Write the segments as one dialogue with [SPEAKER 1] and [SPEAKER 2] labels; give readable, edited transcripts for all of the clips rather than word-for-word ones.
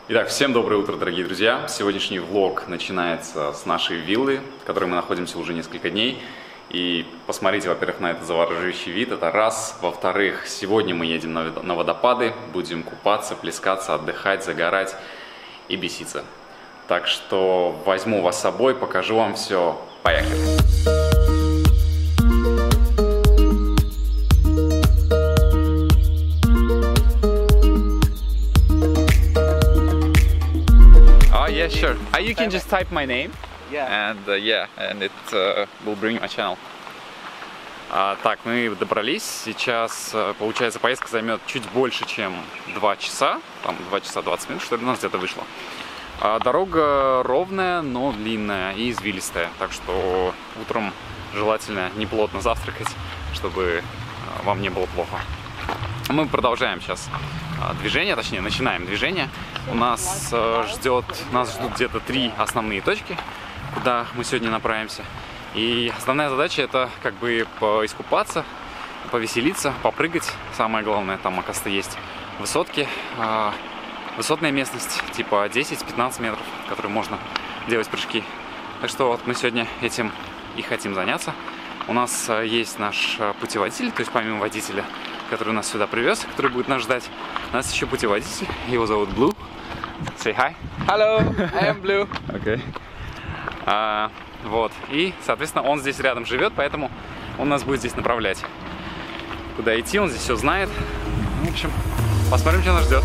[SPEAKER 1] Итак, всем доброе утро, дорогие друзья! Сегодняшний влог начинается с нашей виллы, в которой мы находимся уже несколько дней. И посмотрите, во-первых, на этот завораживающий вид, это раз. Во-вторых, сегодня мы едем на водопады, будем купаться, плескаться, отдыхать, загорать и беситься. Так что возьму вас с собой, покажу вам все. Поехали! Yeah, sure. You can just type my name, and it will bring my channel. Так, мы добрались. Сейчас, получается, поездка займет чуть больше, чем 2 часа. Там 2 часа 20 минут, что ли, у нас где-то вышло. Дорога ровная, но длинная и извилистая. Так что утром желательно не плотно завтракать, чтобы вам не было плохо. Мы продолжаем сейчас движение, точнее начинаем движение. Нас ждут где-то 3 основные точки, куда мы сегодня направимся. И основная задача это как бы поискупаться, повеселиться, попрыгать. Самое главное, там, оказывается, есть высотки, высотная местность, типа 10-15 метров, в которой можно делать прыжки. Так что вот мы сегодня этим и хотим заняться. У нас есть наш путеводитель, то есть помимо водителя, который нас сюда привез, который будет нас ждать, у нас еще путеводитель, его зовут Blue. Say hi.
[SPEAKER 2] Hello, I am Blue.
[SPEAKER 1] Okay. Вот, и, соответственно, он здесь рядом живет, поэтому он нас будет здесь направлять. Куда идти, он здесь все знает. В общем, посмотрим, что нас ждет.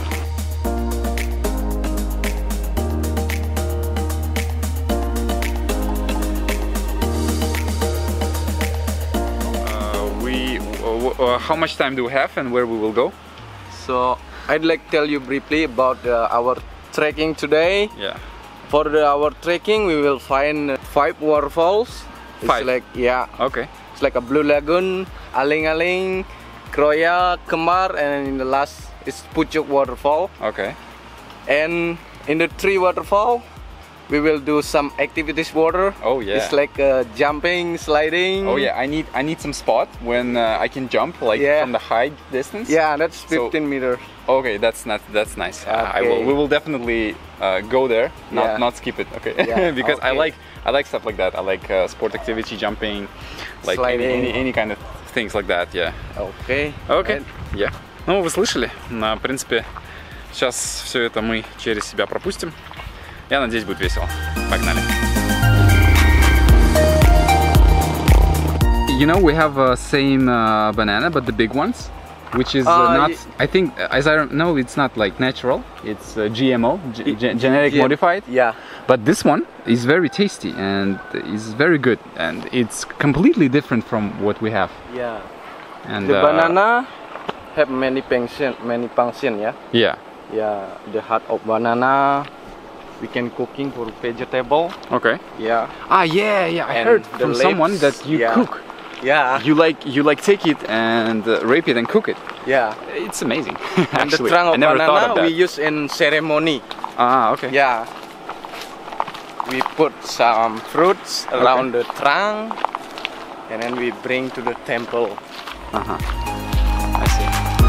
[SPEAKER 1] How much time do we have and where we will go?
[SPEAKER 2] So I'd like to tell you briefly about our trekking today.
[SPEAKER 1] Yeah.
[SPEAKER 2] For our trekking, we will find 5 waterfalls. It's
[SPEAKER 1] 5?
[SPEAKER 2] like, yeah.
[SPEAKER 1] Okay.
[SPEAKER 2] It's like a Blue Lagoon, Aling Aling, Kroya, Kemar, and in the last is Pucuk waterfall.
[SPEAKER 1] Okay.
[SPEAKER 2] And in the 3 waterfall, we will do some activities water.
[SPEAKER 1] Oh yeah.
[SPEAKER 2] It's like jumping, sliding.
[SPEAKER 1] Oh yeah, I need some spot when I can jump like from the high distance.
[SPEAKER 2] Yeah, that's 15 meters.
[SPEAKER 1] Okay, that's nice.
[SPEAKER 2] Okay.
[SPEAKER 1] We will definitely go there, not skip it. Okay.
[SPEAKER 2] Yeah,
[SPEAKER 1] Because
[SPEAKER 2] okay.
[SPEAKER 1] I like stuff like that. I like sport activity, jumping, like any kind of things like that. Yeah.
[SPEAKER 2] Okay.
[SPEAKER 1] Okay. Yeah. Ну, вы слышали? В принципе, сейчас все это мы через себя пропустим. Я надеюсь, будет весело. Погнали. You know, we have same banana, but the big ones, which is not. I think, as I know, it's not like natural. It's GMO, genetic modified.
[SPEAKER 2] Yeah.
[SPEAKER 1] But this one is very tasty and is very good, and it's completely different from what we have.
[SPEAKER 2] Yeah.
[SPEAKER 1] And
[SPEAKER 2] the banana have many function, yeah.
[SPEAKER 1] Yeah.
[SPEAKER 2] Yeah. The heart of banana. We can cooking for vegetable.
[SPEAKER 1] Okay.
[SPEAKER 2] Yeah.
[SPEAKER 1] Yeah. I heard from someone that you cook.
[SPEAKER 2] Yeah.
[SPEAKER 1] You like take it and rape it and cook it.
[SPEAKER 2] Yeah.
[SPEAKER 1] It's amazing.
[SPEAKER 2] And the
[SPEAKER 1] Actually,
[SPEAKER 2] trunk
[SPEAKER 1] I
[SPEAKER 2] of
[SPEAKER 1] never thought of
[SPEAKER 2] banana
[SPEAKER 1] that.
[SPEAKER 2] we use in ceremony.
[SPEAKER 1] Okay.
[SPEAKER 2] Yeah. We put some fruits around the trunk, and then we bring to the temple.
[SPEAKER 1] I see.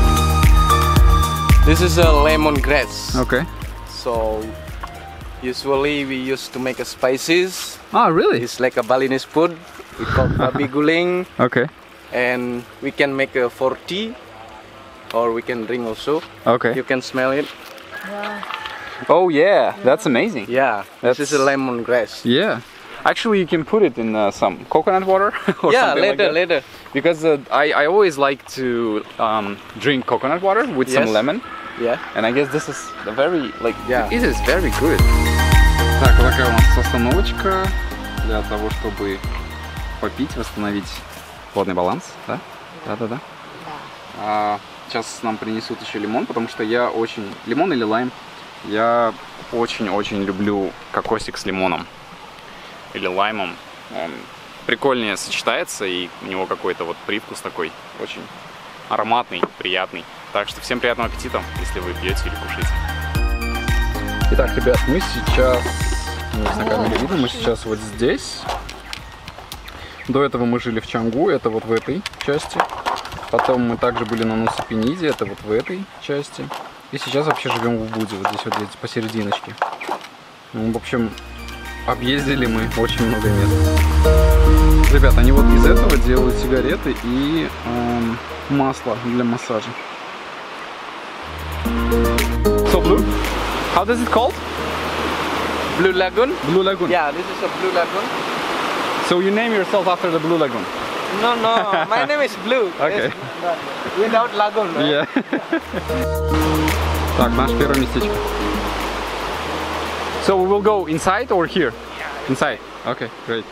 [SPEAKER 2] This is a lemongrass.
[SPEAKER 1] Okay.
[SPEAKER 2] So usually we used to make a spices.
[SPEAKER 1] Oh, really?
[SPEAKER 2] It's like a Balinese food. We call babi guling.
[SPEAKER 1] Okay.
[SPEAKER 2] And we can make a for tea, or we can drink also.
[SPEAKER 1] Okay.
[SPEAKER 2] You can smell it.
[SPEAKER 1] Oh yeah, that's amazing.
[SPEAKER 2] Yeah, this is a lemongrass.
[SPEAKER 1] Yeah. Actually, you can put it in some coconut water or something like that.
[SPEAKER 2] later.
[SPEAKER 1] Because I always like to drink coconut water with some lemon.
[SPEAKER 2] Yeah.
[SPEAKER 1] And I guess this is a very, like,
[SPEAKER 2] Yeah.
[SPEAKER 1] it is very good. Так, вот такая у нас остановочка для того, чтобы попить, восстановить водный баланс, да? Да. Сейчас нам принесут еще лимон, потому что я очень... Лимон или лайм? Я очень-очень люблю кокосик с лимоном. Или лаймом. Он прикольнее сочетается, и у него какой-то вот привкус такой очень ароматный, приятный. Так что всем приятного аппетита, если вы пьете или кушаете. Итак, ребят, мы сейчас, на камере видно, мы сейчас вот здесь. До этого мы жили в Чангу, это вот в этой части. Потом мы также были на Нусу Пениде, это вот в этой части. И сейчас вообще живем в Убуде, вот здесь вот посерединочке. Ну, в общем, объездили мы очень много мест. Ребят, они вот из этого делают сигареты и масло для массажа. So blue? How does it called?
[SPEAKER 2] Blue Lagoon?
[SPEAKER 1] Blue Lagoon.
[SPEAKER 2] Yeah, this is a Blue Lagoon.
[SPEAKER 1] So you name yourself after the Blue Lagoon?
[SPEAKER 2] No, no, my name is Blue.
[SPEAKER 1] Okay.
[SPEAKER 2] Without lagoon, right?
[SPEAKER 1] Yeah. Так, наше первое местечко. So we will go inside or here? Yeah. Inside. Okay, great.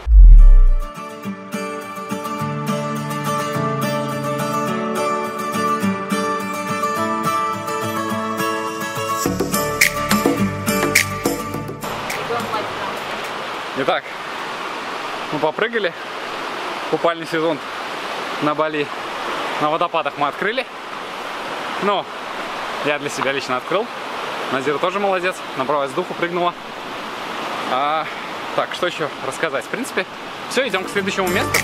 [SPEAKER 1] Итак, мы попрыгали. Купальный сезон на Бали. На водопадах мы открыли. Но я для себя лично открыл. Назира тоже молодец. Набралась духу, прыгнула. Так, что еще рассказать? В принципе, все, идем к следующему месту.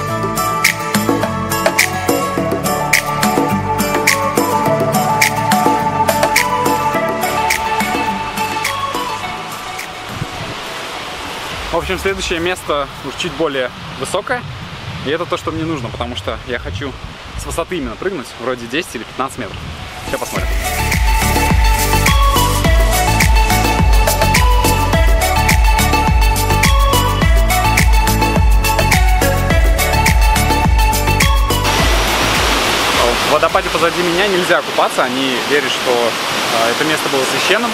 [SPEAKER 1] В общем, следующее место уж чуть более высокое. И это то, что мне нужно, потому что я хочу с высоты именно прыгнуть, вроде 10 или 15 метров. Сейчас посмотрим. В водопаде позади меня нельзя купаться, они верят, что это место было священным.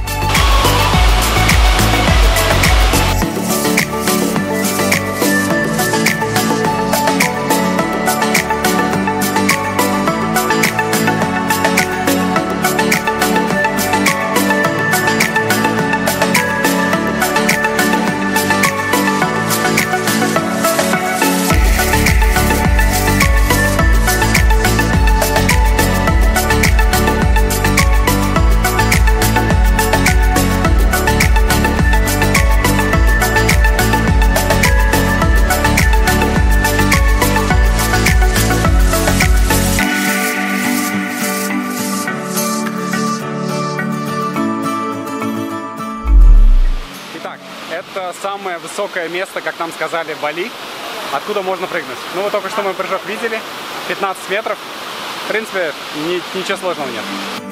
[SPEAKER 1] Это самое высокое место, как нам сказали, в Бали, откуда можно прыгнуть. Ну, вот только что мы прыжок видели, 15 метров. В принципе, ничего сложного нет.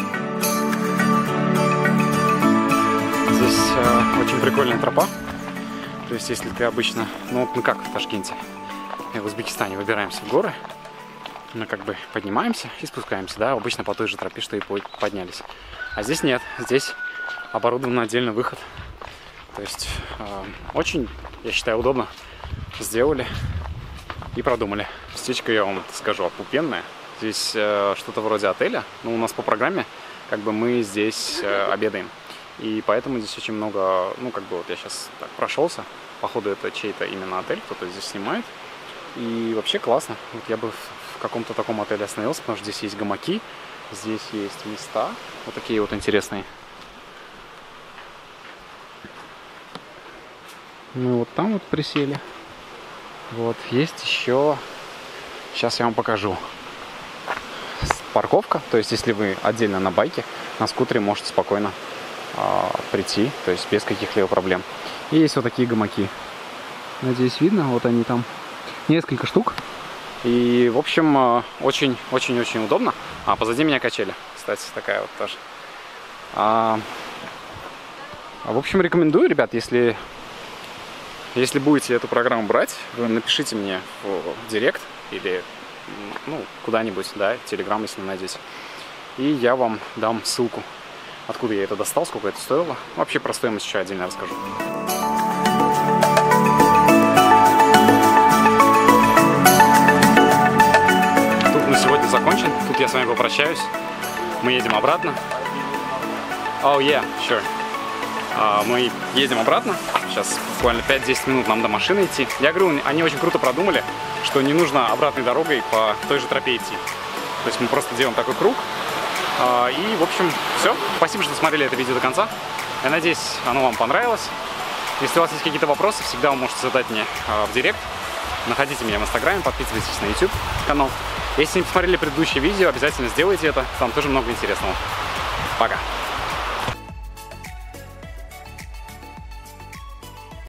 [SPEAKER 1] Здесь очень прикольная тропа. То есть, если ты обычно, ну, мы как в Ташкенте, в Узбекистане выбираемся в горы, мы как бы поднимаемся и спускаемся, да, обычно по той же тропе, что и поднялись. А здесь нет, здесь оборудован отдельный выход. То есть очень, я считаю, удобно сделали и продумали. Местечко, я вам скажу, опупенное. Здесь что-то вроде отеля, но у нас по программе как бы мы здесь обедаем. И поэтому здесь очень много, ну как бы вот я сейчас так прошелся. Походу это чей-то именно отель, кто-то здесь снимает. И вообще классно. Вот я бы в каком-то таком отеле остановился, потому что здесь есть гамаки, здесь есть места вот такие вот интересные. Мы вот там вот присели. Вот, есть еще... Сейчас я вам покажу. Парковка. То есть, если вы отдельно на байке, на скутере можете спокойно прийти. То есть, без каких-либо проблем. И есть вот такие гамаки. Надеюсь, видно. Вот они там. Несколько штук. И, в общем, очень-очень-очень удобно. А позади меня качели. Кстати, такая вот тоже. В общем, рекомендую, ребят, если будете эту программу брать, вы напишите мне в директ или ну, куда-нибудь, да, в Телеграм, если найдете. И я вам дам ссылку, откуда я это достал, сколько это стоило. Вообще про стоимость еще отдельно расскажу. Тут на сегодня закончен. Тут я с вами попрощаюсь. Мы едем обратно. Oh yeah, sure. Мы едем обратно. Сейчас буквально 5-10 минут нам до машины идти. Я говорю, они очень круто продумали, что не нужно обратной дорогой по той же тропе идти. То есть мы просто делаем такой круг. И, в общем, все. Спасибо, что смотрели это видео до конца. Я надеюсь, оно вам понравилось. Если у вас есть какие-то вопросы, всегда вы можете задать мне в директ. Находите меня в Инстаграме, подписывайтесь на YouTube канал. Если не посмотрели предыдущее видео, обязательно сделайте это. Там тоже много интересного. Пока.